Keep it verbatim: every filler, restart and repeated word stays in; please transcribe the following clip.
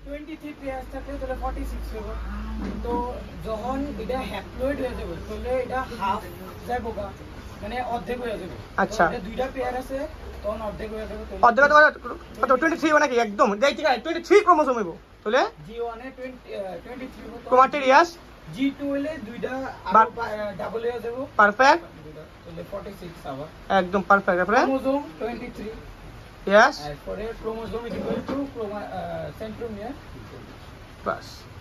twenty-three pair থাকে তাহলে forty-six হবে তো যখন এটা হ্যাপ্লয়েড হয়ে যাবে তাহলে এটা হাফ যাবগা মানে অর্ধেক হয়ে যাবে আচ্ছা এটা দুইটা পেয়ার আছে তখন অর্ধেক হয়ে যাবে তো অর্ধেক কত twenty-three মানে কি একদম দেই ঠিক আছে twenty-three ক্রোমোসোম হইবো তাহলে জি ওয়ান এ twenty-three হতো ক্রোমাটিরিয়াস জি টু হলে দুইটা আর ডাবল হয়ে যাবে পারফেক্ট তাহলে forty-six আবার একদম পারফেক্ট তারপরে chromosome twenty-three yes and for a chromosome it equal to chroma uh, centromere बस